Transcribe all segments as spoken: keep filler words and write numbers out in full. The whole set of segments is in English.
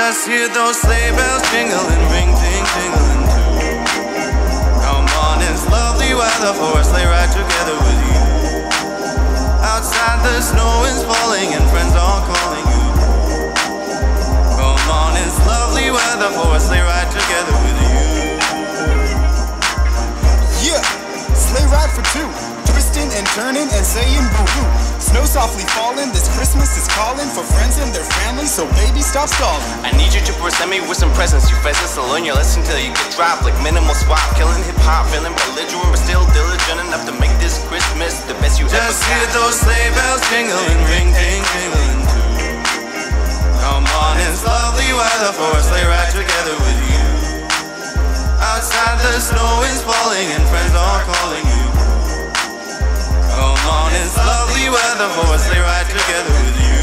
Just hear those sleigh bells jingling, ring, ting, tingling too. Come on, it's lovely weather for a sleigh ride together with you. Outside the snow is falling and friends are calling you. Come on, it's lovely weather for a sleigh ride together with you. Yeah, sleigh ride for two, twisting and turning and saying boo-boo. Snow softly falling, this Christmas is calling for friends and their families, so baby stop stalling. I need you to present me with some presents. You pheasants to learn your lesson till you get dropped like minimal swap. Killing hip-hop, feeling belligerent but still diligent enough to make this Christmas the best you ever got. Just hear those sleigh bells jingling, ring, ting, tingling too. Come on, it's lovely weather for a sleigh ride together with you. Outside the snow is falling and friends are calling you. Come on, it's lovely weather for a sleigh ride together with you.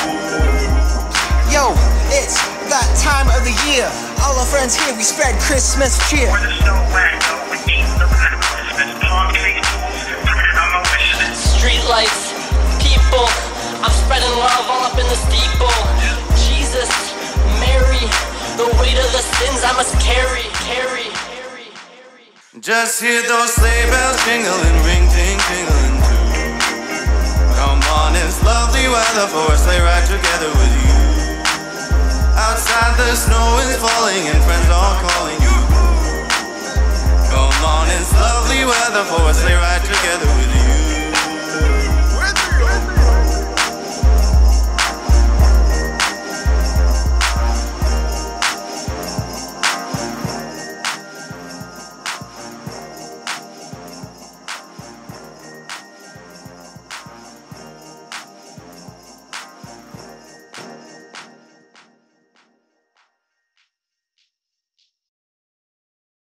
Yo, it's that time of the year. All our friends here, we spread Christmas cheer. Where the snow went, we eat the Christmas palm cake tools, put it on my wish list. Street lights, people, I'm spreading love all up in the steeple. Jesus, Mary, the weight of the sins I must carry, carry, carry, carry. Just hear those sleigh bells jingling, ring, ting, tingling too. Come on, it's lovely weather for a sleigh ride together with you. Outside the snow is falling and friends are calling you. Come on, it's lovely weather for a sleigh ride together with you.